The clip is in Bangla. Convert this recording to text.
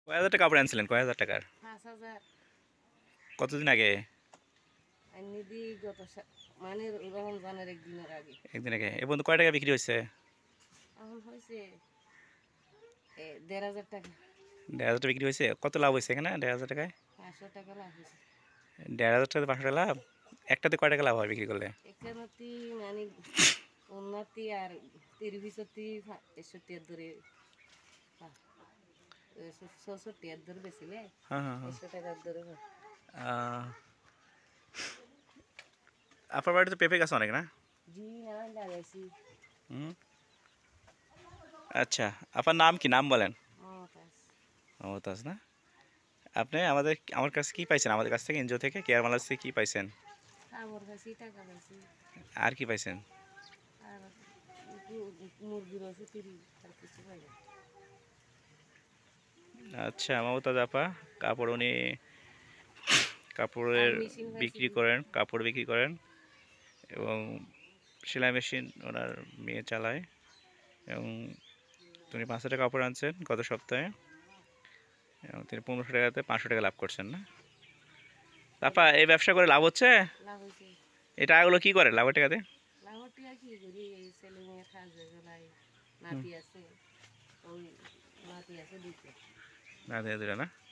কয় হাজার টাকা কাপড় আনছিলেন? কয় হাজার টাকার? 5,000 কতদিন আগে? আইনি দি মানে রমজানের একদিনের আগে। একদিন আগে। এ পর্যন্ত কয় টাকা বিক্রি হয়েছে? এখন হয়েছে 1,500 টাকা। 1,500 টাকা বিক্রি হয়েছে। কত লাভ হয়েছে এখানে 1,500 টাকায়? 500 টাকা লাভ হয়েছে। 1,500 টাকা 500 টাকা লাভ? একটাতে কয় টাকা লাভ হয় বিক্রি করলে? এখানে মানে উন্নতি আর তিরভিসতি 61 ধরে 66 ধরে বেছিলে হ্যাঁ হ্যাঁ হ্যাঁ। 100 টাকার ধরে। আপনার বাড়িতে পেঁপে গাছ অনেক না? জি না লাগাইছি। হুম। আচ্ছা, আপনার নাম কি? নাম বলেন। মমতাজ। মমতাজ না? আপনি আমার কাছে কি পাইছেন? আমাদের কাছ থেকে এনজিও থেকে কেয়ার মালাস থেকে কি পাইছেন? কাপড় পাইছি, টাকা পাইছি, আর কি পাইছেন? আর মুরগি রয়েছে আর কিছু পাই না। আচ্ছা মমতাজ আপা, উনি আর কাপড়ের মেশিন পাইছি বিক্রি করেন, কাপড় বিক্রি করেন এবং সেলাই মেশিন ওনার মেয়ে চালায় এবং তিনি 500 টাকা কাপড় আনছেন গত সপ্তাহে এবং তিনি 1500 টাকাতে 500 টাকা লাভ করছেন না? আপা এই ব্যবসা করে লাভ হচ্ছে? লাভ হয়েছে। এই টাকাগুলো কি করে লাভের টাকাতে? লাভটি আর কি করি, এই ছেলে মেয়ে খাওয়া গেলাই, নাতি আছে, ওই নাতি আছে দুটো। না, না